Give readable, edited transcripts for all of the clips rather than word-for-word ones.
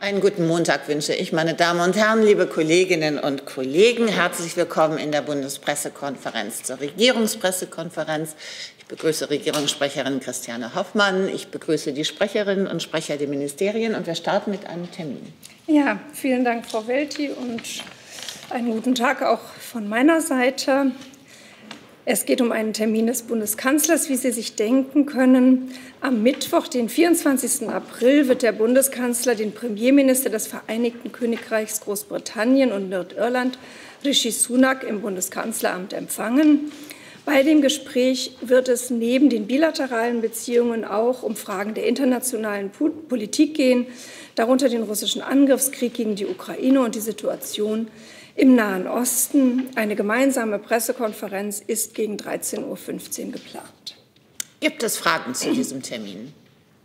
Einen guten Montag wünsche ich, meine Damen und Herren, liebe Kolleginnen und Kollegen. Herzlich willkommen in der Bundespressekonferenz zur Regierungspressekonferenz. Ich begrüße Regierungssprecherin Christiane Hoffmann. Ich begrüße die Sprecherinnen und Sprecher der Ministerien und wir starten mit einem Termin. Ja, vielen Dank, Frau Welti, und einen guten Tag auch von meiner Seite. Es geht um einen Termin des Bundeskanzlers, wie Sie sich denken können. Am Mittwoch, den 24. April, wird der Bundeskanzler den Premierminister des Vereinigten Königreichs Großbritannien und Nordirland, Rishi Sunak, im Bundeskanzleramt empfangen. Bei dem Gespräch wird es neben den bilateralen Beziehungen auch um Fragen der internationalen Politik gehen, darunter den russischen Angriffskrieg gegen die Ukraine und die Situation im Nahen Osten. Eine gemeinsame Pressekonferenz ist gegen 13:15 Uhr geplant. Gibt es Fragen zu diesem Termin?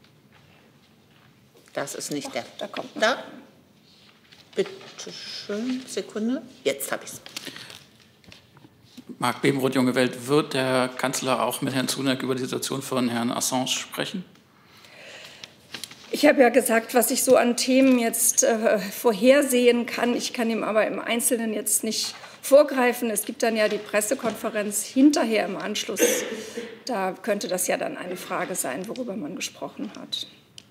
Das ist nicht der. Da kommt noch. Da? Bitte schön, Sekunde. Jetzt habe ich es. Marc Bebenroth, Junge Welt. Wird der Kanzler auch mit Herrn Sunak über die Situation von Herrn Assange sprechen? Ich habe ja gesagt, was ich so an Themen jetzt vorhersehen kann. Ich kann ihm aber im Einzelnen jetzt nicht vorgreifen. Es gibt dann ja die Pressekonferenz hinterher im Anschluss. Da könnte das ja dann eine Frage sein, worüber man gesprochen hat.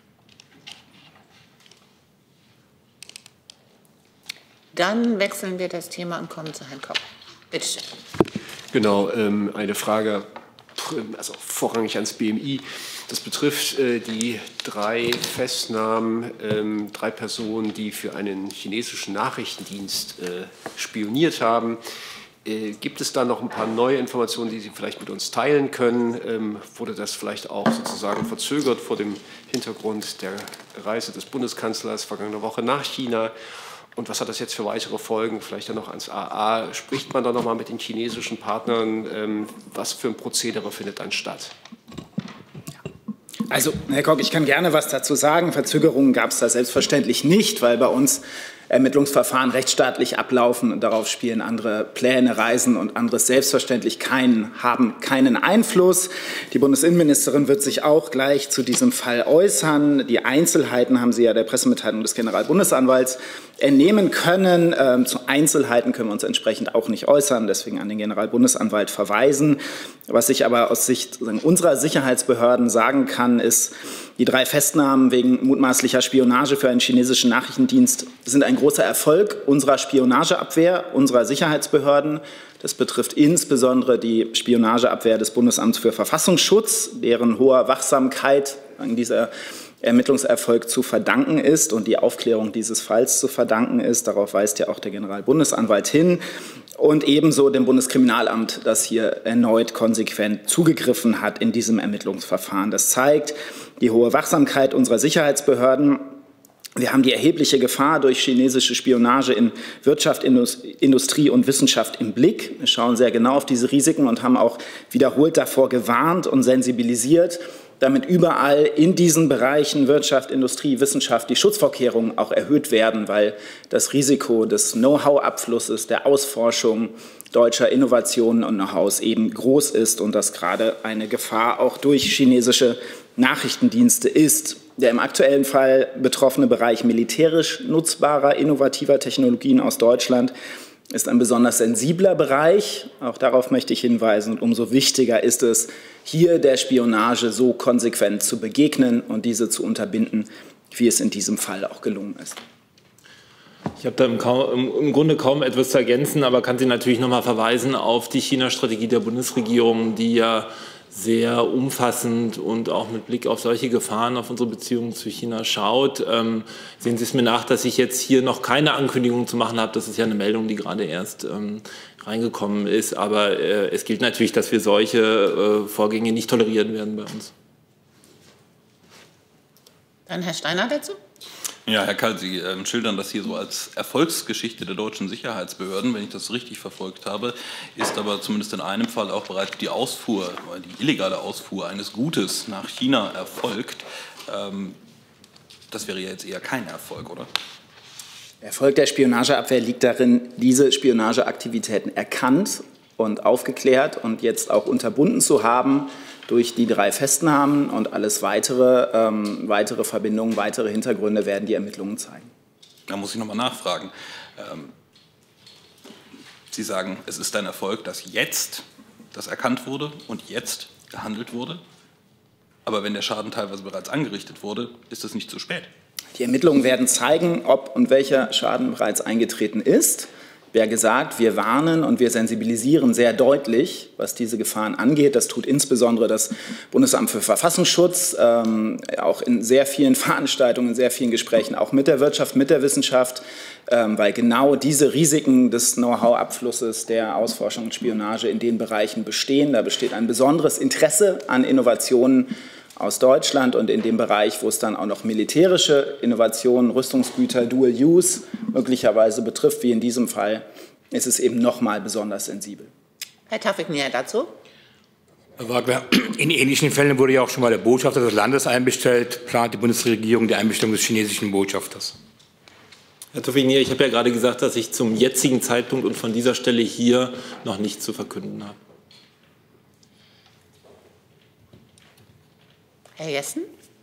Dann wechseln wir das Thema und kommen zu Herrn Koch. Bitte schön. Genau, eine Frage, also vorrangig ans BMI. Das betrifft die 3 Festnahmen, 3 Personen, die für einen chinesischen Nachrichtendienst spioniert haben. Gibt es da noch ein paar neue Informationen, die Sie vielleicht mit uns teilen können? Wurde das vielleicht auch sozusagen verzögert vor dem Hintergrund der Reise des Bundeskanzlers vergangene Woche nach China? Und was hat das jetzt für weitere Folgen? Vielleicht dann noch ans AA. Spricht man da noch mal mit den chinesischen Partnern? Was für ein Prozedere findet dann statt? Also, Herr Koch, ich kann gerne was dazu sagen. Verzögerungen gab es da selbstverständlich nicht, weil bei uns Ermittlungsverfahren rechtsstaatlich ablaufen und darauf spielen andere Pläne, Reisen und anderes selbstverständlich haben keinen Einfluss. Die Bundesinnenministerin wird sich auch gleich zu diesem Fall äußern. Die Einzelheiten haben Sie ja der Pressemitteilung des Generalbundesanwalts entnehmen können. Zu Einzelheiten können wir uns entsprechend auch nicht äußern, deswegen an den Generalbundesanwalt verweisen. Was ich aber aus Sicht unserer Sicherheitsbehörden sagen kann, ist, die 3 Festnahmen wegen mutmaßlicher Spionage für einen chinesischen Nachrichtendienst sind ein großer Erfolg unserer Spionageabwehr, unserer Sicherheitsbehörden. Das betrifft insbesondere die Spionageabwehr des Bundesamts für Verfassungsschutz, deren hoher Wachsamkeit an dieser Ermittlungserfolg zu verdanken ist und die Aufklärung dieses Falls zu verdanken ist. Darauf weist ja auch der Generalbundesanwalt hin. Und ebenso dem Bundeskriminalamt, das hier erneut konsequent zugegriffen hat in diesem Ermittlungsverfahren. Das zeigt die hohe Wachsamkeit unserer Sicherheitsbehörden. Wir haben die erhebliche Gefahr durch chinesische Spionage in Wirtschaft, Industrie und Wissenschaft im Blick. Wir schauen sehr genau auf diese Risiken und haben auch wiederholt davor gewarnt und sensibilisiert, damit überall in diesen Bereichen Wirtschaft, Industrie, Wissenschaft die Schutzvorkehrungen auch erhöht werden, weil das Risiko des Know-how-Abflusses, der Ausforschung deutscher Innovationen und Know-hows eben groß ist und das gerade eine Gefahr auch durch chinesische Nachrichtendienste ist. Der im aktuellen Fall betroffene Bereich militärisch nutzbarer, innovativer Technologien aus Deutschland ist ein besonders sensibler Bereich. Auch darauf möchte ich hinweisen. Und umso wichtiger ist es, hier der Spionage so konsequent zu begegnen und diese zu unterbinden, wie es in diesem Fall auch gelungen ist. Ich habe da im Grunde kaum etwas zu ergänzen, aber kann Sie natürlich noch mal verweisen auf die China-Strategie der Bundesregierung, die ja sehr umfassend und auch mit Blick auf solche Gefahren auf unsere Beziehungen zu China schaut. Sehen Sie es mir nach, dass ich jetzt hier noch keine Ankündigung zu machen habe. Das ist ja eine Meldung, die gerade erst reingekommen ist. Aber es gilt natürlich, dass wir solche Vorgänge nicht tolerieren werden bei uns. Dann Herr Steiner dazu. Ja, Herr Kall, Sie schildern das hier so als Erfolgsgeschichte der deutschen Sicherheitsbehörden. Wenn ich das richtig verfolgt habe, ist aber zumindest in einem Fall auch bereits die Ausfuhr, die illegale Ausfuhr eines Gutes nach China erfolgt. Das wäre ja jetzt eher kein Erfolg, oder? Der Erfolg der Spionageabwehr liegt darin, diese Spionageaktivitäten erkannt und aufgeklärt und jetzt auch unterbunden zu haben durch die 3 Festnahmen und alles weitere Verbindungen, weitere Hintergründe werden die Ermittlungen zeigen. Da muss ich nochmal nachfragen. Sie sagen, es ist ein Erfolg, dass jetzt das erkannt wurde und jetzt gehandelt wurde. Aber wenn der Schaden teilweise bereits angerichtet wurde, ist es nicht zu spät. Die Ermittlungen werden zeigen, ob und welcher Schaden bereits eingetreten ist. Wie gesagt, wir warnen und wir sensibilisieren sehr deutlich, was diese Gefahren angeht. Das tut insbesondere das Bundesamt für Verfassungsschutz, auch in sehr vielen Veranstaltungen, in sehr vielen Gesprächen, auch mit der Wirtschaft, mit der Wissenschaft, weil genau diese Risiken des Know-how-Abflusses der Ausforschung und Spionage in den Bereichen bestehen. Da besteht ein besonderes Interesse an Innovationen aus Deutschland und in dem Bereich, wo es dann auch noch militärische Innovationen, Rüstungsgüter, Dual Use möglicherweise betrifft, wie in diesem Fall, ist es eben noch mal besonders sensibel. Herr Tawfik-Nia dazu. Herr Wagner, in ähnlichen Fällen wurde ja auch schon mal der Botschafter des Landes einbestellt. Plant die Bundesregierung die Einbestellung des chinesischen Botschafters? Herr Tawfik-Nia, ich habe ja gerade gesagt, dass ich zum jetzigen Zeitpunkt und von dieser Stelle hier noch nichts zu verkünden habe. Herr Jessen.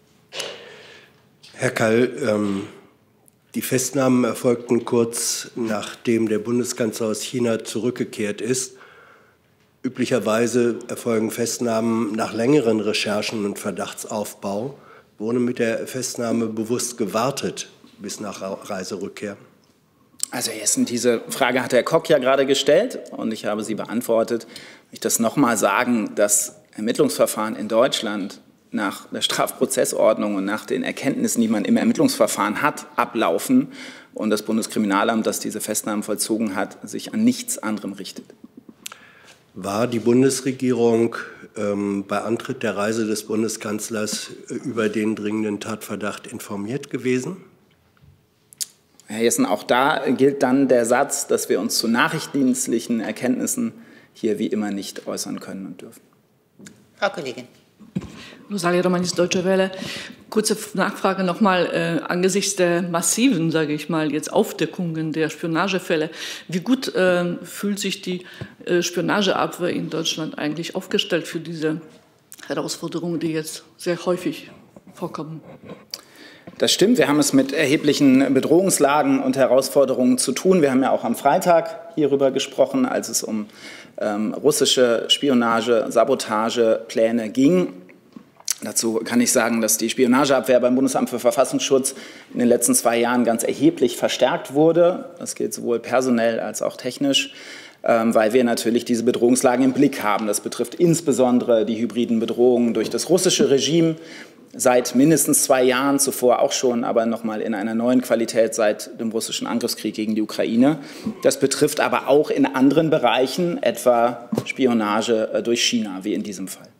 Herr Kall, die Festnahmen erfolgten kurz nachdem der Bundeskanzler aus China zurückgekehrt ist. Üblicherweise erfolgen Festnahmen nach längeren Recherchen und Verdachtsaufbau. Wurde mit der Festnahme bewusst gewartet bis nach Reiserückkehr? Also Herr Jessen, diese Frage hat Herr Koch ja gerade gestellt und ich habe sie beantwortet. Ich das noch mal sagen, das Ermittlungsverfahren in Deutschland nach der Strafprozessordnung und nach den Erkenntnissen, die man im Ermittlungsverfahren hat, ablaufen und das Bundeskriminalamt, das diese Festnahmen vollzogen hat, sich an nichts anderem richtet. War die Bundesregierung bei Antritt der Reise des Bundeskanzlers über den dringenden Tatverdacht informiert gewesen? Herr Jessen, auch da gilt dann der Satz, dass wir uns zu nachrichtendienstlichen Erkenntnissen hier wie immer nicht äußern können und dürfen. Frau Kollegin. Rosalia Romanis, Deutsche Welle. Kurze Nachfrage nochmal angesichts der massiven, sage ich mal, jetzt Aufdeckungen der Spionagefälle. Wie gut fühlt sich die Spionageabwehr in Deutschland eigentlich aufgestellt für diese Herausforderungen, die jetzt sehr häufig vorkommen? Das stimmt. Wir haben es mit erheblichen Bedrohungslagen und Herausforderungen zu tun. Wir haben ja auch am Freitag hierüber gesprochen, als es um russische Spionage, Sabotagepläne ging. Dazu kann ich sagen, dass die Spionageabwehr beim Bundesamt für Verfassungsschutz in den letzten 2 Jahren ganz erheblich verstärkt wurde. Das gilt sowohl personell als auch technisch, weil wir natürlich diese Bedrohungslagen im Blick haben. Das betrifft insbesondere die hybriden Bedrohungen durch das russische Regime seit mindestens 2 Jahren, zuvor auch schon, aber noch mal in einer neuen Qualität seit dem russischen Angriffskrieg gegen die Ukraine. Das betrifft aber auch in anderen Bereichen, etwa Spionage durch China, wie in diesem Fall.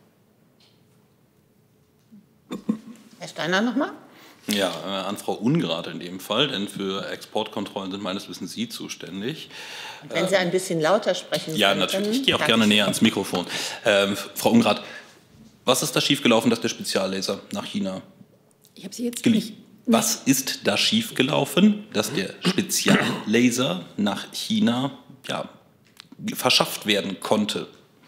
Herr Steiner nochmal. Ja, an Frau Ungrad in dem Fall, denn für Exportkontrollen sind meines Wissens Sie zuständig. Und wenn Sie ein bisschen lauter sprechen ja, könnten. natürlich. Ich gehe auch gerne näher ans Mikrofon. Frau Ungrad, was ist da schiefgelaufen, dass der Speziallaser nach China Ich habe Sie jetzt geliehen? nicht. Was ist da schiefgelaufen, dass der Speziallaser nach China verschafft werden konnte?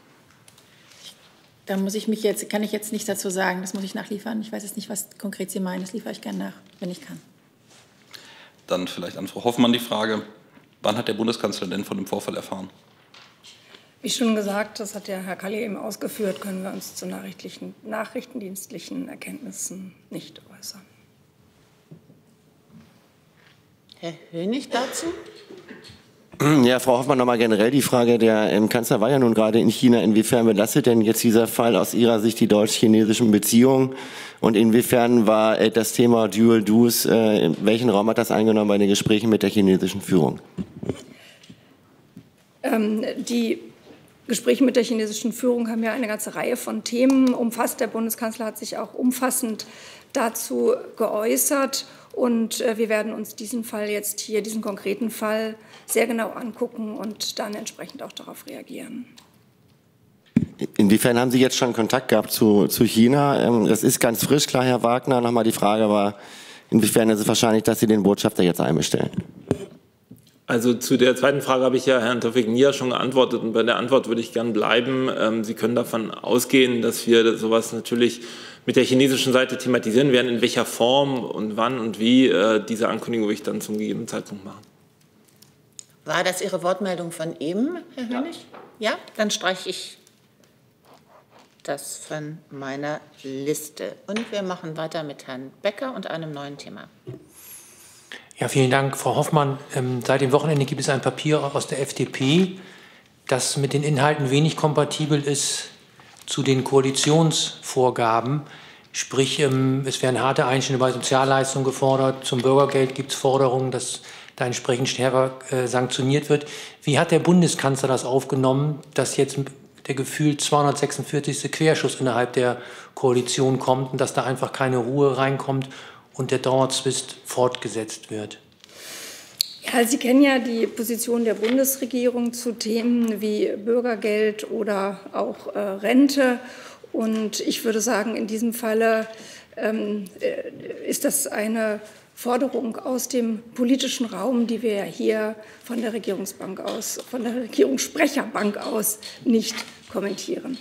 Da kann ich jetzt nichts dazu sagen. Das muss ich nachliefern. Ich weiß jetzt nicht, was konkret Sie meinen. Das liefere ich gerne nach, wenn ich kann. Dann vielleicht an Frau Hoffmann die Frage, wann hat der Bundeskanzler denn von dem Vorfall erfahren? Wie schon gesagt, das hat ja Herr Kalli eben ausgeführt, können wir uns zu nachrichtendienstlichen Erkenntnissen nicht äußern. Herr Hönig dazu? Ja, Frau Hoffmann, nochmal generell die Frage, der Kanzler war ja nun gerade in China. Inwiefern belastet denn jetzt dieser Fall aus Ihrer Sicht die deutsch-chinesischen Beziehungen? Und inwiefern war das Thema Dual Use, welchen Raum hat das eingenommen bei den Gesprächen mit der chinesischen Führung? Die Gespräche mit der chinesischen Führung haben ja eine ganze Reihe von Themen umfasst. Der Bundeskanzler hat sich auch umfassend dazu geäußert. Und wir werden uns diesen Fall jetzt hier, diesen konkreten Fall, sehr genau angucken und dann entsprechend auch darauf reagieren. Inwiefern haben Sie jetzt schon Kontakt gehabt zu China? Das ist ganz frisch, klar, Herr Wagner. Nochmal die Frage war, inwiefern ist es wahrscheinlich, dass Sie den Botschafter jetzt einbestellen? Also zu der zweiten Frage habe ich ja Herrn Tawfik-Nia schon geantwortet und bei der Antwort würde ich gern bleiben. Sie können davon ausgehen, dass wir sowas natürlich mit der chinesischen Seite thematisieren werden, in welcher Form und wann und wie. Diese Ankündigung will ich dann zum gegebenen Zeitpunkt machen. War das Ihre Wortmeldung von eben, Herr Hönig? Ja, dann streiche ich das von meiner Liste. Und wir machen weiter mit Herrn Becker und einem neuen Thema. Ja, vielen Dank, Frau Hoffmann. Seit dem Wochenende gibt es ein Papier aus der FDP, das mit den Inhalten wenig kompatibel ist zu den Koalitionsvorgaben. Sprich, es werden harte Einschnitte bei Sozialleistungen gefordert. Zum Bürgergeld gibt es Forderungen, dass da entsprechend schwerer sanktioniert wird. Wie hat der Bundeskanzler das aufgenommen, dass jetzt der gefühlt 246. Querschuss innerhalb der Koalition kommt und dass da einfach keine Ruhe reinkommt und der Dauerzwist fortgesetzt wird? Ja, Sie kennen ja die Position der Bundesregierung zu Themen wie Bürgergeld oder auch Rente. Und ich würde sagen, in diesem Falle ist das eine Forderung aus dem politischen Raum, die wir ja hier von der Regierungsbank aus, von der Regierungssprecherbank aus nicht kommentieren.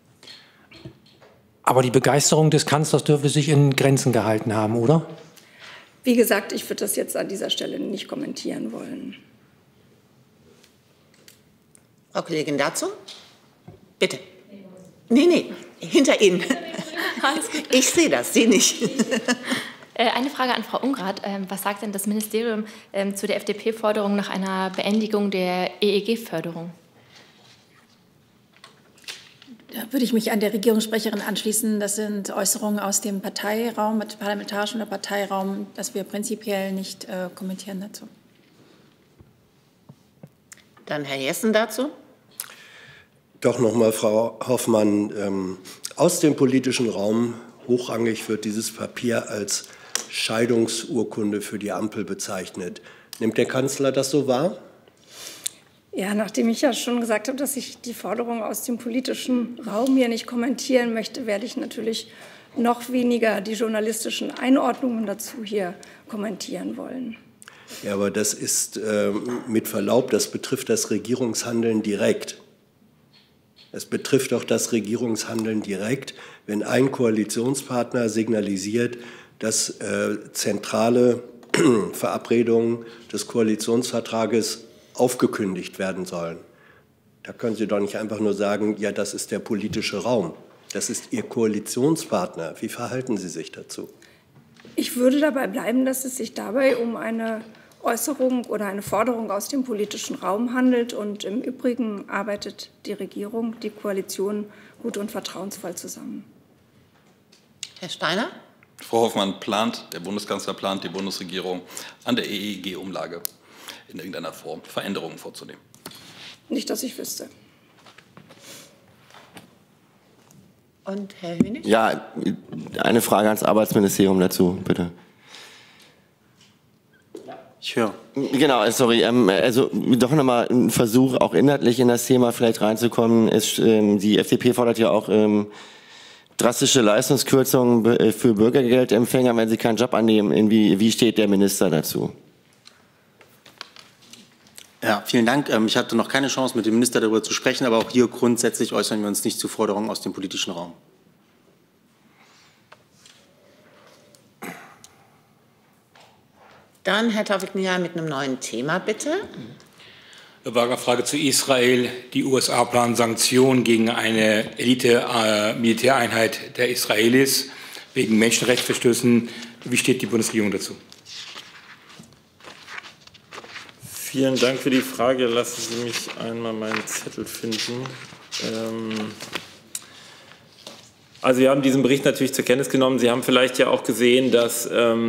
Aber die Begeisterung des Kanzlers dürfte sich in Grenzen gehalten haben, oder? Wie gesagt, ich würde das jetzt an dieser Stelle nicht kommentieren wollen. Frau Kollegin dazu? Bitte. Nee, hinter Ihnen. Ich sehe das, Sie nicht. Eine Frage an Frau Ungrath. Was sagt denn das Ministerium zu der FDP-Forderung nach einer Beendigung der EEG-Förderung? Da würde ich mich an der Regierungssprecherin anschließen. Das sind Äußerungen aus dem Parteiraum, parlamentarischen oder Parteiraum, dass wir prinzipiell nicht kommentieren dazu. Dann Herr Jessen dazu. Doch noch mal, Frau Hoffmann, aus dem politischen Raum hochrangig wird dieses Papier als Scheidungsurkunde für die Ampel bezeichnet. Nimmt der Kanzler das so wahr? Ja, nachdem ich ja schon gesagt habe, dass ich die Forderung aus dem politischen Raum hier nicht kommentieren möchte, werde ich natürlich noch weniger die journalistischen Einordnungen dazu hier kommentieren wollen. Ja, aber das ist mit Verlaub, das betrifft das Regierungshandeln direkt. Es betrifft auch das Regierungshandeln direkt, wenn ein Koalitionspartner signalisiert, dass zentrale Verabredungen des Koalitionsvertrages aufgekündigt werden sollen. Da können Sie doch nicht einfach nur sagen, ja, das ist der politische Raum. Das ist Ihr Koalitionspartner. Wie verhalten Sie sich dazu? Ich würde dabei bleiben, dass es sich dabei um eine Äußerung oder eine Forderung aus dem politischen Raum handelt. Und im Übrigen arbeitet die Regierung, die Koalition gut und vertrauensvoll zusammen. Herr Steiner? Frau Hoffmann, der Bundeskanzler plant die Bundesregierung an der EEG-Umlage in irgendeiner Form Veränderungen vorzunehmen? Nicht, dass ich wüsste. Und Herr Hönig? Ja, eine Frage ans Arbeitsministerium dazu, bitte. Ich höre. Genau, sorry. Also doch nochmal ein Versuch, auch inhaltlich in das Thema vielleicht reinzukommen. Die FDP fordert ja auch drastische Leistungskürzungen für Bürgergeldempfänger, wenn sie keinen Job annehmen. Wie steht der Minister dazu? Ja, vielen Dank. Ich hatte noch keine Chance, mit dem Minister darüber zu sprechen, aber auch hier grundsätzlich äußern wir uns nicht zu Forderungen aus dem politischen Raum. Dann Herr Tawfik-Nia mit einem neuen Thema, bitte. Eine Frage zu Israel. Die USA planen Sanktionen gegen eine Elite-Militäreinheit der Israelis wegen Menschenrechtsverstößen. Wie steht die Bundesregierung dazu? Vielen Dank für die Frage. Lassen Sie mich einmal meinen Zettel finden. Also wir haben diesen Bericht natürlich zur Kenntnis genommen. Sie haben vielleicht ja auch gesehen, dass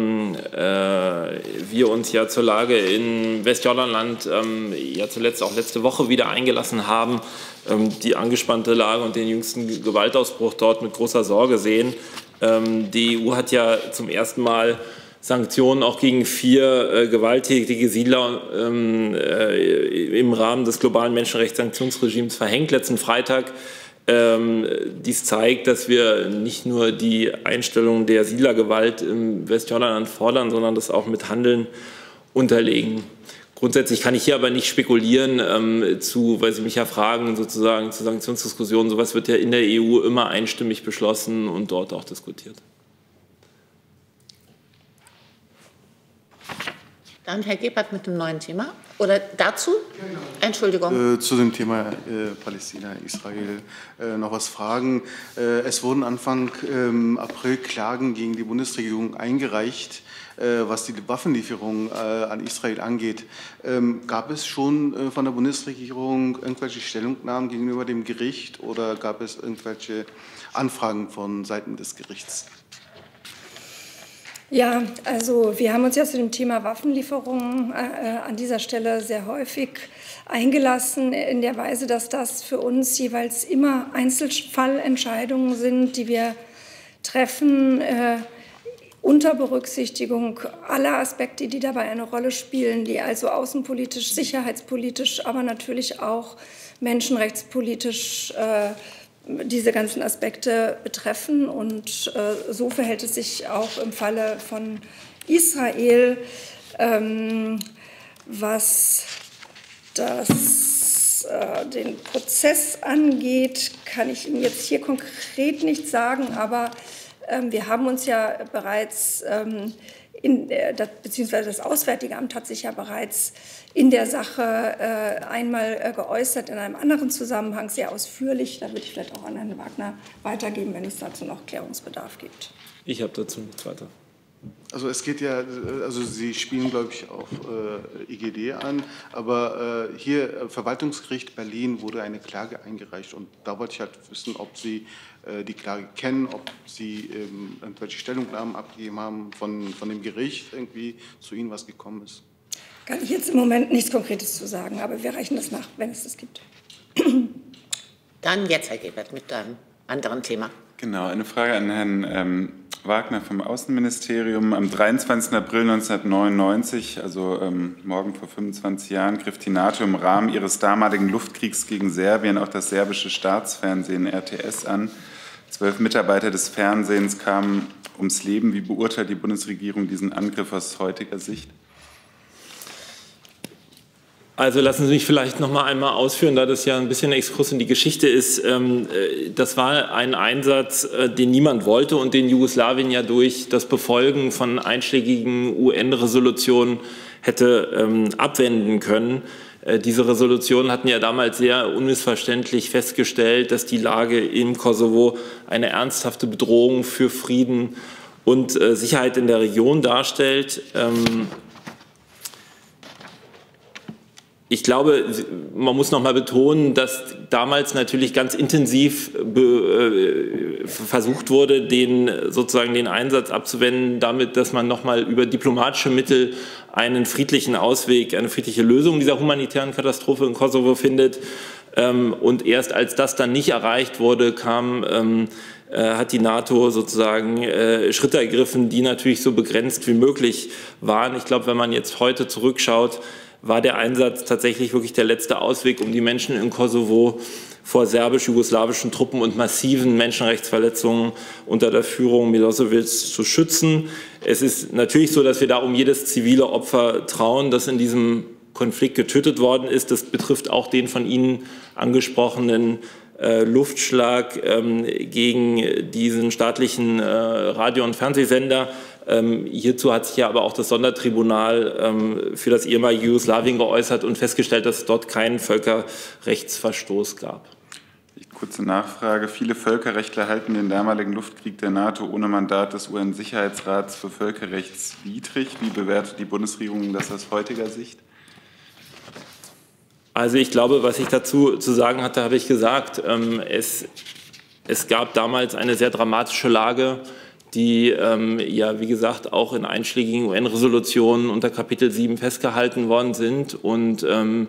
wir uns ja zur Lage in Westjordanland ja zuletzt auch letzte Woche wieder eingelassen haben, die angespannte Lage und den jüngsten Gewaltausbruch dort mit großer Sorge sehen. Die EU hat ja zum ersten Mal Sanktionen auch gegen 4 gewalttätige Siedler im Rahmen des globalen Menschenrechtssanktionsregimes verhängt, letzten Freitag. Dies zeigt, dass wir nicht nur die Einstellung der Siedlergewalt im Westjordanland fordern, sondern das auch mit Handeln unterlegen. Grundsätzlich kann ich hier aber nicht spekulieren, weil Sie mich ja fragen, sozusagen zu Sanktionsdiskussionen. Sowas wird ja in der EU immer einstimmig beschlossen und dort auch diskutiert. Dann Herr Gebhardt mit dem neuen Thema. Oder dazu? Entschuldigung. Zu dem Thema Palästina, Israel noch was fragen. Es wurden Anfang April Klagen gegen die Bundesregierung eingereicht, was die Waffenlieferung an Israel angeht. Gab es schon von der Bundesregierung irgendwelche Stellungnahmen gegenüber dem Gericht oder gab es irgendwelche Anfragen von Seiten des Gerichts? Ja, also wir haben uns ja zu dem Thema Waffenlieferungen an dieser Stelle sehr häufig eingelassen, in der Weise, dass das für uns jeweils immer Einzelfallentscheidungen sind, die wir treffen, unter Berücksichtigung aller Aspekte, die dabei eine Rolle spielen, die also außenpolitisch, sicherheitspolitisch, aber natürlich auch menschenrechtspolitisch diese ganzen Aspekte betreffen. Und so verhält es sich auch im Falle von Israel, was den Prozess angeht, kann ich Ihnen jetzt hier konkret nicht sagen, aber wir haben uns ja bereits, beziehungsweise das Auswärtige Amt hat sich ja bereits in der Sache einmal geäußert, in einem anderen Zusammenhang sehr ausführlich. Da würde ich vielleicht auch an Herrn Wagner weitergeben, wenn es dazu noch Klärungsbedarf gibt. Ich habe dazu nichts weiter. Also es geht ja, also Sie spielen, glaube ich, auf IGD an, aber hier Verwaltungsgericht Berlin wurde eine Klage eingereicht und da wollte ich halt wissen, ob Sie die Klage kennen, ob Sie irgendwelche Stellungnahmen abgegeben haben von dem Gericht, irgendwie zu Ihnen was gekommen ist. Kann ich jetzt im Moment nichts Konkretes zu sagen, aber wir reichen das nach, wenn es das gibt. Dann jetzt, Herr Gebhardt, mit einem anderen Thema. Genau, eine Frage an Herrn Wagner vom Außenministerium. Am 23. April 1999, also morgen vor 25 Jahren, griff die NATO im Rahmen ihres damaligen Luftkriegs gegen Serbien auch das serbische Staatsfernsehen RTS an. 12 Mitarbeiter des Fernsehens kamen ums Leben. Wie beurteilt die Bundesregierung diesen Angriff aus heutiger Sicht? Also lassen Sie mich vielleicht noch mal einmal ausführen, da das ja ein bisschen ein Exkurs in die Geschichte ist. Das war ein Einsatz, den niemand wollte und den Jugoslawien ja durch das Befolgen von einschlägigen UN-Resolutionen hätte abwenden können. Diese Resolutionen hatten ja damals sehr unmissverständlich festgestellt, dass die Lage im Kosovo eine ernsthafte Bedrohung für Frieden und Sicherheit in der Region darstellt. Ich glaube, man muss noch mal betonen, dass damals natürlich ganz intensiv versucht wurde, den Einsatz abzuwenden, damit, dass man noch mal über diplomatische Mittel einen friedlichen Ausweg, eine friedliche Lösung dieser humanitären Katastrophe im Kosovo findet. Und erst als das dann nicht erreicht wurde, hat die NATO sozusagen Schritte ergriffen, die natürlich so begrenzt wie möglich waren. Ich glaube, wenn man jetzt heute zurückschaut, war der Einsatz tatsächlich wirklich der letzte Ausweg, um die Menschen im Kosovo vorserbisch-jugoslawischen Truppen und massiven Menschenrechtsverletzungen unter der Führung Milosevics zu schützen. Es ist natürlich so, dass wir da um jedes zivile Opfer trauen, das in diesem Konflikt getötet worden ist. Das betrifft auch den von Ihnen angesprochenen Luftschlag gegen diesen staatlichen Radio- und Fernsehsender. Hierzu hat sich ja aber auch das Sondertribunal für das ehemalige Jugoslawien geäußert und festgestellt, dass es dort keinen Völkerrechtsverstoß gab. Kurze Nachfrage. Viele Völkerrechtler halten den damaligen Luftkrieg der NATO ohne Mandat des UN-Sicherheitsrats für völkerrechtswidrig. Wie bewertet die Bundesregierung das aus heutiger Sicht? Also ich glaube, was ich dazu zu sagen hatte, habe ich gesagt. Es gab damals eine sehr dramatische Lage, die ja, wie gesagt, auch in einschlägigen UN-Resolutionen unter Kapitel 7 festgehalten worden sind. Und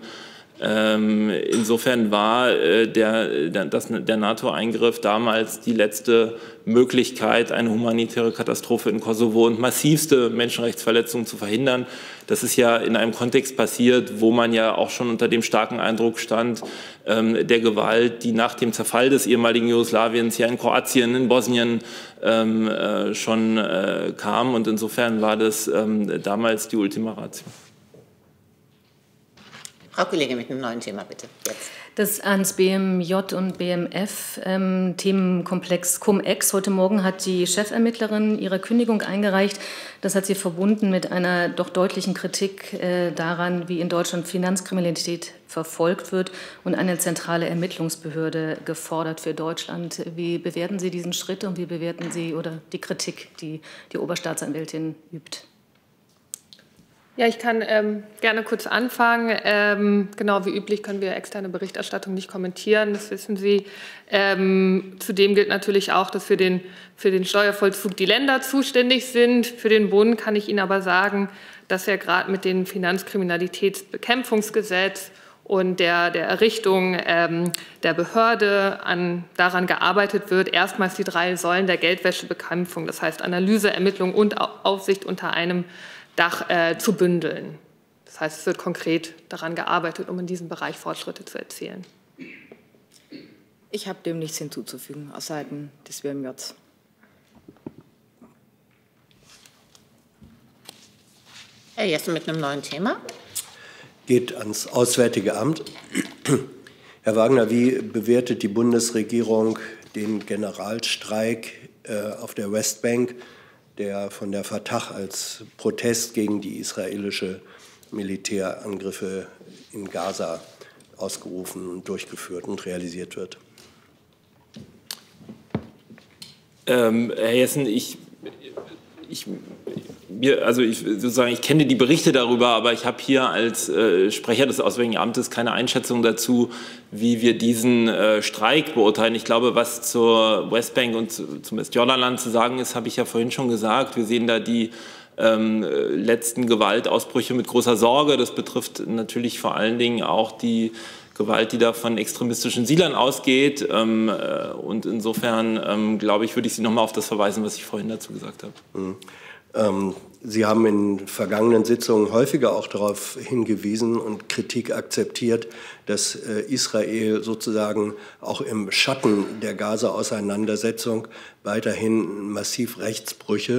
insofern war der NATO-Eingriff damals die letzte Möglichkeit, eine humanitäre Katastrophe in Kosovo und massivste Menschenrechtsverletzungen zu verhindern. Das ist ja in einem Kontext passiert, wo man ja auch schon unter dem starken Eindruck stand, der Gewalt, die nach dem Zerfall des ehemaligen Jugoslawiens ja in Kroatien, in Bosnien schon kam. Und insofern war das damals die Ultima Ratio. Frau Kollegin mit einem neuen Thema, bitte. Jetzt. Das ans BMJ und BMF Themenkomplex Cum-Ex. Heute Morgen hat die Chefermittlerin ihre Kündigung eingereicht. Das hat sie verbunden mit einer doch deutlichen Kritik daran, wie in Deutschland Finanzkriminalität verfolgt wird und eine zentrale Ermittlungsbehörde gefordert für Deutschland. Wie bewerten Sie diesen Schritt und wie bewerten Sie oder die Kritik, die die Oberstaatsanwältin übt? Ja, ich kann gerne kurz anfangen. Genau wie üblich können wir externe Berichterstattung nicht kommentieren, das wissen Sie. Zudem gilt natürlich auch, dass für den Steuervollzug die Länder zuständig sind. Für den Bund kann ich Ihnen aber sagen, dass ja gerade mit dem Finanzkriminalitätsbekämpfungsgesetz und der Errichtung der Behörde daran gearbeitet wird, erstmals die 3 Säulen der Geldwäschebekämpfung, das heißt Analyse, Ermittlung und Aufsicht unter einem Dach zu bündeln. Das heißt, es wird konkret daran gearbeitet, um in diesem Bereich Fortschritte zu erzielen. Ich habe dem nichts hinzuzufügen aus Seiten des BMJ. Herr Jessen mit einem neuen Thema. Geht ans Auswärtige Amt. Herr Wagner, wie bewertet die Bundesregierung den Generalstreik auf der Westbank, der von der Fatah als Protest gegen die israelische Militärangriffe in Gaza ausgerufen und durchgeführt und realisiert wird? Herr Jessen, ich kenne die Berichte darüber, aber ich habe hier als Sprecher des Auswärtigen Amtes keine Einschätzung dazu, wie wir diesen Streik beurteilen. Ich glaube, was zur Westbank und zum Westjordanland zu sagen ist, habe ich ja vorhin schon gesagt. Wir sehen da die letzten Gewaltausbrüche mit großer Sorge. Das betrifft natürlich vor allen Dingen auch die Gewalt, die da von extremistischen Siedlern ausgeht. Und insofern, glaube ich, würde ich Sie noch mal auf das verweisen, was ich vorhin dazu gesagt habe. Sie haben in vergangenen Sitzungen häufiger auch darauf hingewiesen und Kritik akzeptiert, dass Israel sozusagen auch im Schatten der Gaza-Auseinandersetzung weiterhin massiv Rechtsbrüche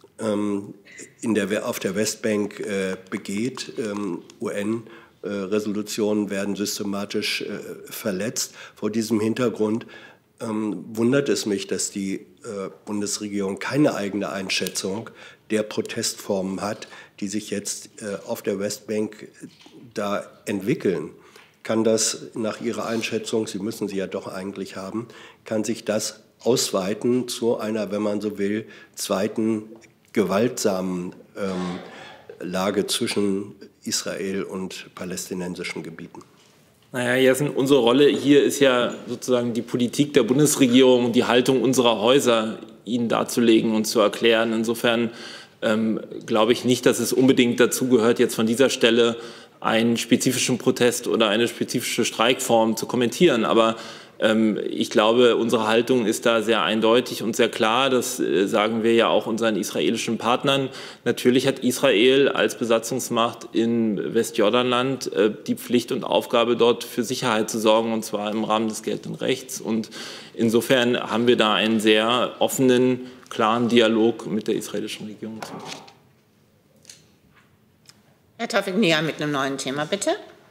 auf der Westbank begeht. UN-Resolutionen werden systematisch verletzt. Vor diesem Hintergrund wundert es mich, dass die Bundesregierung keine eigene Einschätzung der Protestformen hat, die sich jetzt auf der Westbank da entwickeln. Kann das nach Ihrer Einschätzung, Sie müssen sie ja doch eigentlich haben, kann sich das ausweiten zu einer, wenn man so will, zweiten gewaltsamen Lage zwischen Israel und palästinensischen Gebieten? Naja, Jessen, unsere Rolle hier ist ja sozusagen die Politik der Bundesregierung und die Haltung unserer Häuser Ihnen darzulegen und zu erklären. Insofern glaube ich nicht, dass es unbedingt dazu gehört, jetzt von dieser Stelle einen spezifischen Protest oder eine spezifische Streikform zu kommentieren. Aber ich glaube, unsere Haltung ist da sehr eindeutig und sehr klar. Das sagen wir ja auch unseren israelischen Partnern. Natürlich hat Israel als Besatzungsmacht in Westjordanland die Pflicht und Aufgabe, dort für Sicherheit zu sorgen, und zwar im Rahmen des geltenden Rechts. Und insofern haben wir da einen sehr offenen, klaren Dialog mit der israelischen Regierung. Herr Tawfik Nia mit einem neuen Thema, bitte.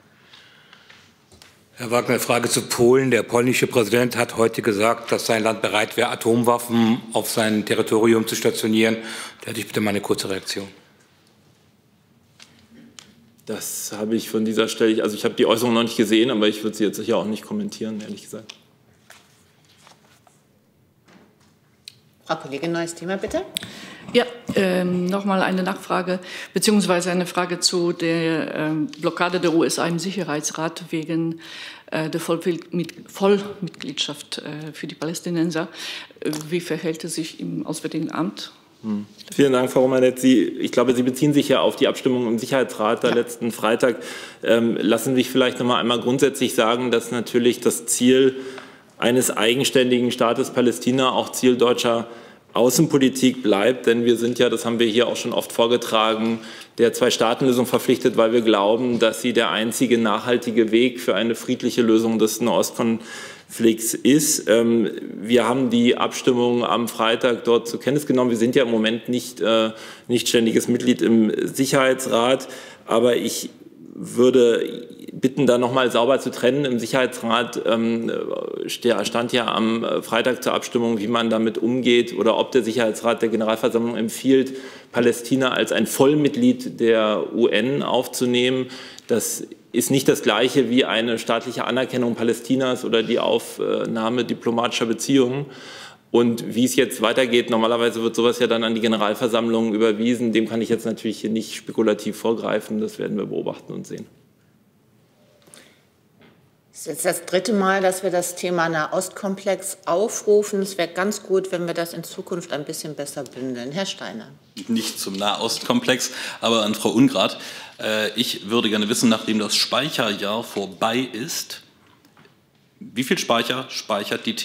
Herr Wagner, Frage zu Polen. Der polnische Präsident hat heute gesagt, dass sein Land bereit wäre, Atomwaffen auf sein Territorium zu stationieren. Da hätte ich bitte mal eine kurze Reaktion. Das habe ich von dieser Stelle, also ich habe die Äußerung noch nicht gesehen, aber ich würde sie jetzt sicher auch nicht kommentieren, ehrlich gesagt. Frau Kollegin, neues Thema, bitte. Ja, nochmal eine Nachfrage, beziehungsweise eine Frage zu der Blockade der USA im Sicherheitsrat wegen der Vollmitgliedschaft für die Palästinenser. Wie verhält es sich im Auswärtigen Amt? Vielen Dank, Frau Romanet. Ich glaube, Sie beziehen sich ja auf die Abstimmung im Sicherheitsrat letzten Freitag. Lassen Sie mich vielleicht noch mal einmal grundsätzlich sagen, dass natürlich das Ziel eines eigenständigen Staates Palästina auch Ziel deutscher Außenpolitik bleibt, denn wir sind ja, das haben wir hier auch schon oft vorgetragen, der Zwei-Staaten-Lösung verpflichtet, weil wir glauben, dass sie der einzige nachhaltige Weg für eine friedliche Lösung des Nahostkonflikts ist. Wir haben die Abstimmung am Freitag dort zur Kenntnis genommen. Wir sind ja im Moment nicht ständiges Mitglied im Sicherheitsrat, aber ich würde bitten, da nochmal sauber zu trennen. Im Sicherheitsrat stand ja am Freitag zur Abstimmung, wie man damit umgeht oder ob der Sicherheitsrat der Generalversammlung empfiehlt, Palästina als ein Vollmitglied der UN aufzunehmen. Das ist nicht das Gleiche wie eine staatliche Anerkennung Palästinas oder die Aufnahme diplomatischer Beziehungen. Und wie es jetzt weitergeht, normalerweise wird sowas ja dann an die Generalversammlung überwiesen. Dem kann ich jetzt natürlich hier nicht spekulativ vorgreifen. Das werden wir beobachten und sehen. Es ist jetzt das dritte Mal, dass wir das Thema Nahostkomplex aufrufen. Es wäre ganz gut, wenn wir das in Zukunft ein bisschen besser bündeln. Herr Steiner. Nicht zum Nahostkomplex, aber an Frau Ungrath. Ich würde gerne wissen, nachdem das Speicherjahr vorbei ist, wie viel Gas speichert die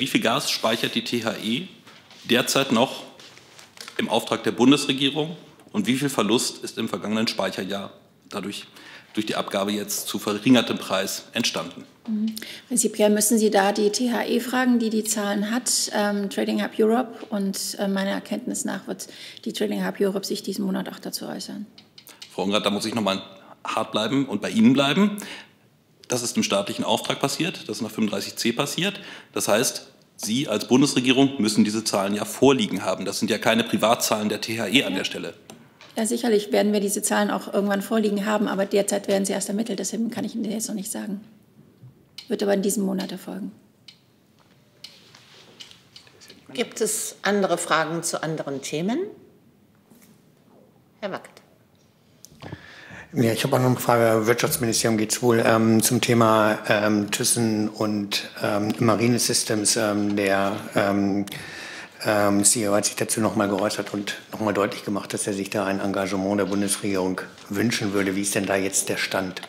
THE derzeit noch im Auftrag der Bundesregierung und wie viel Verlust ist im vergangenen Speicherjahr dadurch durch die Abgabe jetzt zu verringertem Preis entstanden? Prinzipiell müssen Sie da die THE fragen, die Zahlen hat, Trading Hub Europe. Und meiner Erkenntnis nach wird die Trading Hub Europe sich diesen Monat auch dazu äußern. Frau Ungrath, da muss ich noch mal hart bleiben und bei Ihnen bleiben. Das ist im staatlichen Auftrag passiert, das ist nach 35c passiert. Das heißt, Sie als Bundesregierung müssen diese Zahlen ja vorliegen haben. Das sind ja keine Privatzahlen der THE an der Stelle. Ja, sicherlich werden wir diese Zahlen auch irgendwann vorliegen haben, aber derzeit werden sie erst ermittelt. Deswegen kann ich Ihnen jetzt noch nicht sagen. Wird aber in diesem Monat erfolgen. Gibt es andere Fragen zu anderen Themen? Herr Wackert. Ja, ich habe auch noch eine Frage. Wirtschaftsministerium geht es wohl zum Thema Thyssen und Marine Systems. Der CEO hat sich dazu noch mal geäußert und noch mal deutlich gemacht, dass er sich da ein Engagement der Bundesregierung wünschen würde. Wie ist denn da jetzt der Stand?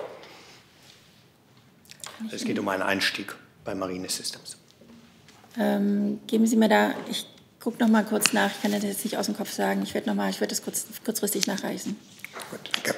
Es geht um einen Einstieg bei Marine Systems. Geben Sie mir da, ich gucke noch mal kurz nach. Ich kann das jetzt nicht aus dem Kopf sagen. Ich werde das kurzfristig nachreichen. Gut, danke.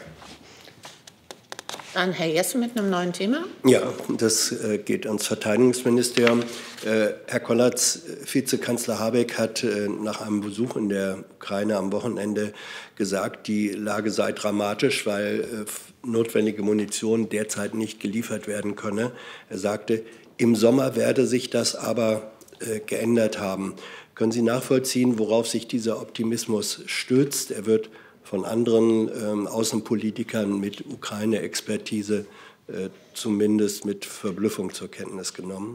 Dann Herr Jessen mit einem neuen Thema. Ja, das geht ans Verteidigungsministerium. Herr Kollatz, Vizekanzler Habeck hat nach einem Besuch in der Ukraine am Wochenende gesagt, die Lage sei dramatisch, weil notwendige Munition derzeit nicht geliefert werden könne. Er sagte, im Sommer werde sich das aber geändert haben. Können Sie nachvollziehen, worauf sich dieser Optimismus stützt? Er wird von anderen Außenpolitikern mit Ukraine-Expertise zumindest mit Verblüffung zur Kenntnis genommen.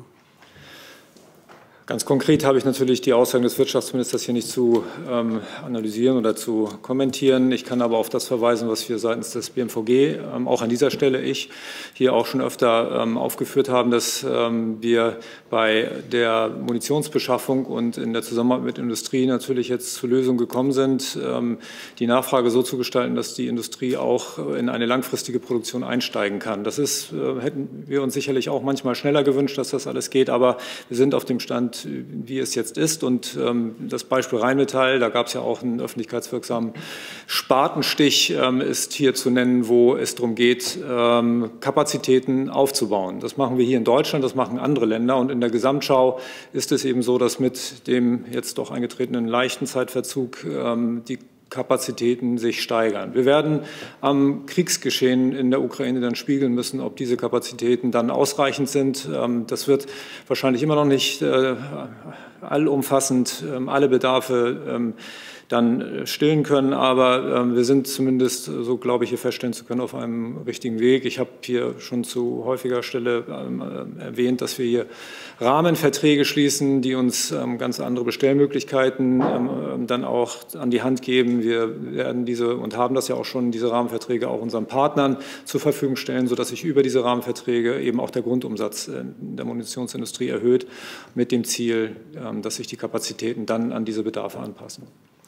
Ganz konkret habe ich natürlich die Aussagen des Wirtschaftsministers hier nicht zu analysieren oder zu kommentieren. Ich kann aber auf das verweisen, was wir seitens des BMVG, auch an dieser Stelle hier auch schon öfter aufgeführt haben, dass wir bei der Munitionsbeschaffung und in der Zusammenarbeit mit Industrie natürlich jetzt zu Lösungen gekommen sind, die Nachfrage so zu gestalten, dass die Industrie auch in eine langfristige Produktion einsteigen kann. Das hätten wir uns sicherlich auch manchmal schneller gewünscht, dass das alles geht, aber wir sind auf dem Stand, wie es jetzt ist. Und das Beispiel Rheinmetall, da gab es ja auch einen öffentlichkeitswirksamen Spatenstich, ist hier zu nennen, wo es darum geht, Kapazitäten aufzubauen. Das machen wir hier in Deutschland, das machen andere Länder. Und in der Gesamtschau ist es eben so, dass mit dem jetzt doch eingetretenen leichten Zeitverzug die Kapazitäten sich steigern. Wir werden am Kriegsgeschehen in der Ukraine dann spiegeln müssen, ob diese Kapazitäten dann ausreichend sind. Das wird wahrscheinlich immer noch nicht allumfassend alle Bedarfe dann stillen können. Aber wir sind zumindest, so glaube ich, hier feststellen zu können, auf einem richtigen Weg. Ich habe hier schon zu häufiger Stelle erwähnt, dass wir hier Rahmenverträge schließen, die uns ganz andere Bestellmöglichkeiten dann auch an die Hand geben. Wir werden und haben das ja auch schon, diese Rahmenverträge auch unseren Partnern zur Verfügung stellen, sodass sich über diese Rahmenverträge eben auch der Grundumsatz der Munitionsindustrie erhöht, mit dem Ziel, dass sich die Kapazitäten dann an diese Bedarfe anpassen.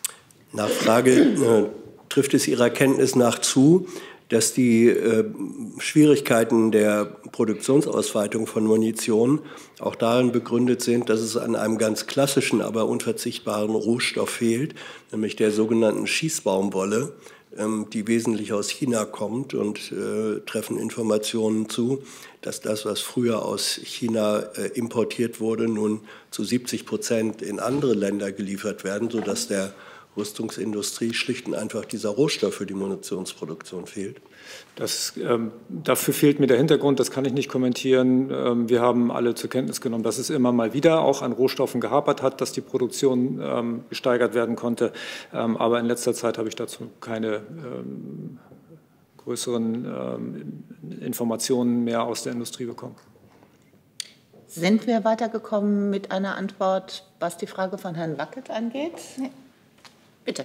Nachfrage, trifft es Ihrer Kenntnis nach zu, dass die Schwierigkeiten der Produktionsausweitung von Munition auch darin begründet sind, dass es an einem ganz klassischen, aber unverzichtbaren Rohstoff fehlt, nämlich der sogenannten Schießbaumwolle, die wesentlich aus China kommt, und treffen Informationen zu, dass das, was früher aus China importiert wurde, nun zu 70% in andere Länder geliefert werden, sodass der Rüstungsindustrie schlicht und einfach dieser Rohstoff für die Munitionsproduktion fehlt? Dafür fehlt mir der Hintergrund, das kann ich nicht kommentieren. Wir haben alle zur Kenntnis genommen, dass es immer mal wieder auch an Rohstoffen gehapert hat, dass die Produktion gesteigert werden konnte. Aber in letzter Zeit habe ich dazu keine größeren Informationen mehr aus der Industrie bekommen. Sind wir weitergekommen mit einer Antwort, was die Frage von Herrn Wackett angeht? Nee. Bitte.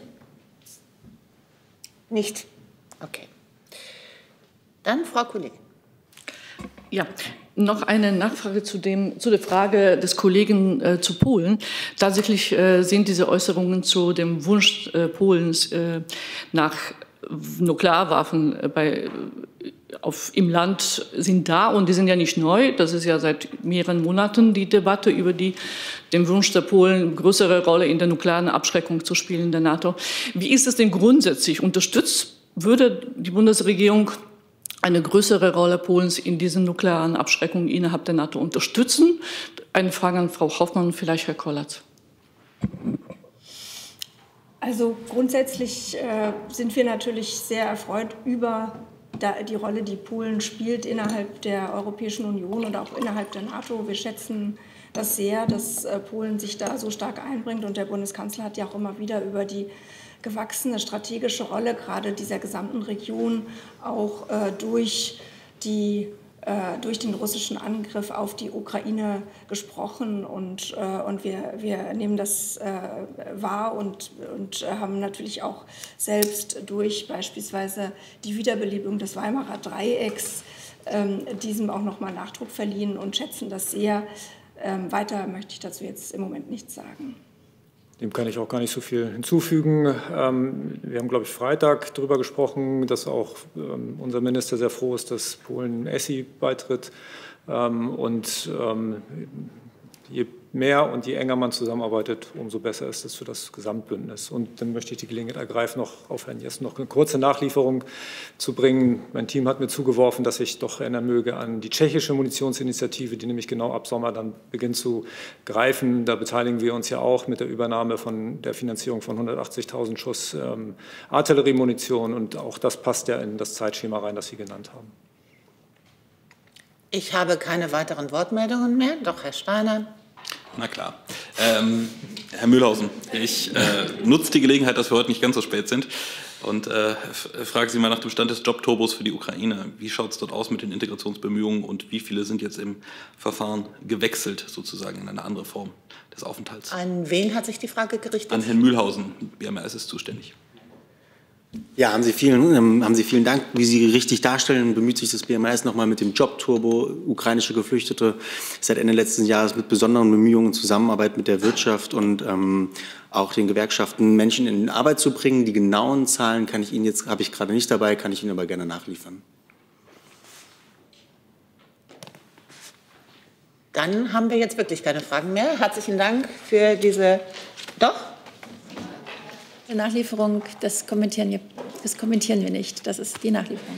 Nicht? Okay. Dann Frau Kollegin. Ja, noch eine Nachfrage zu der Frage des Kollegen zu Polen. Tatsächlich sind diese Äußerungen zu dem Wunsch Polens nach Nuklearwaffen im Land sind da, und die sind ja nicht neu. Das ist ja seit mehreren Monaten die Debatte über den Wunsch der Polen, eine größere Rolle in der nuklearen Abschreckung zu spielen in der NATO. Wie ist es denn grundsätzlich? Würde die Bundesregierung eine größere Rolle Polens in diesen nuklearen Abschreckungen innerhalb der NATO unterstützen? Eine Frage an Frau Hoffmann und vielleicht Herr Kollatz. Also grundsätzlich sind wir natürlich sehr erfreut über die Rolle, die Polen spielt innerhalb der Europäischen Union und auch innerhalb der NATO. Wir schätzen das sehr, dass Polen sich da so stark einbringt. Und der Bundeskanzler hat ja auch immer wieder über die gewachsene strategische Rolle gerade dieser gesamten Region auch durch den russischen Angriff auf die Ukraine gesprochen, und wir nehmen das wahr und haben natürlich auch selbst durch beispielsweise die Wiederbelebung des Weimarer Dreiecks diesem auch noch mal Nachdruck verliehen und schätzen das sehr. Weiter möchte ich dazu jetzt im Moment nichts sagen. Dem kann ich auch gar nicht so viel hinzufügen. Wir haben, glaube ich, Freitag darüber gesprochen, dass auch unser Minister sehr froh ist, dass Polen ESSI beitritt. Je mehr und je enger man zusammenarbeitet, umso besser ist es für das Gesamtbündnis. Und dann möchte ich die Gelegenheit ergreifen, noch auf Herrn Jessen noch eine kurze Nachlieferung zu bringen. Mein Team hat mir zugeworfen, dass ich doch erinnern möge an die tschechische Munitionsinitiative, die nämlich genau ab Sommer dann beginnt zu greifen. Da beteiligen wir uns ja auch mit der Übernahme von der Finanzierung von 180.000 Schuss Artilleriemunition. Und auch das passt ja in das Zeitschema rein, das Sie genannt haben. Ich habe keine weiteren Wortmeldungen mehr. Doch, Herr Steiner. Na klar. Herr Mühlhausen, ich nutze die Gelegenheit, dass wir heute nicht ganz so spät sind, und frage Sie mal nach dem Stand des Jobturbos für die Ukraine. Wie schaut es dort aus mit den Integrationsbemühungen und wie viele sind jetzt im Verfahren gewechselt, sozusagen in eine andere Form des Aufenthalts? An wen hat sich die Frage gerichtet? An Herrn Mühlhausen. BMAS ist zuständig. Ja, haben Sie vielen Dank. Wie Sie richtig darstellen, bemüht sich das BMAS nochmal mit dem Jobturbo ukrainische Geflüchtete seit Ende letzten Jahres mit besonderen Bemühungen in Zusammenarbeit mit der Wirtschaft und auch den Gewerkschaften Menschen in Arbeit zu bringen. Die genauen Zahlen habe ich gerade nicht dabei, kann ich Ihnen aber gerne nachliefern. Dann haben wir jetzt wirklich keine Fragen mehr. Herzlichen Dank für diese. Doch? Die Nachlieferung, das kommentieren wir nicht. Das ist die Nachlieferung.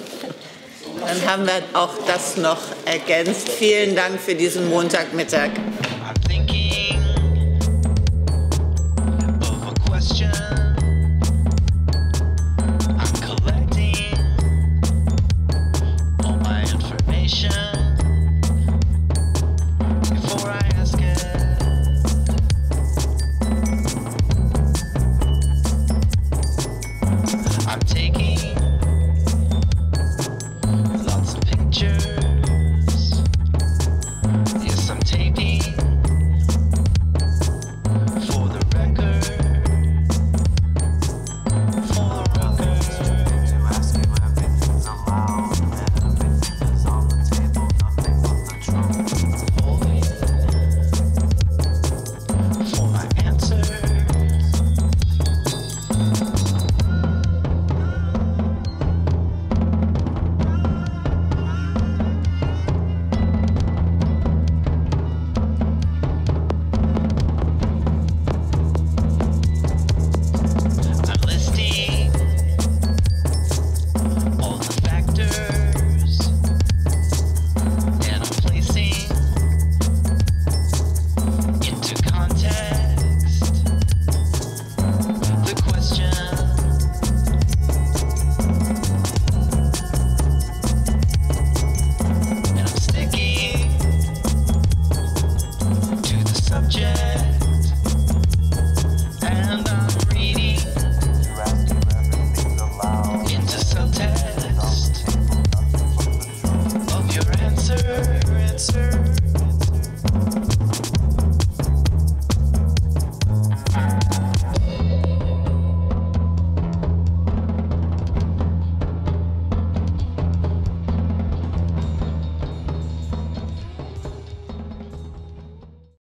Dann haben wir auch das noch ergänzt. Vielen Dank für diesen Montagmittag.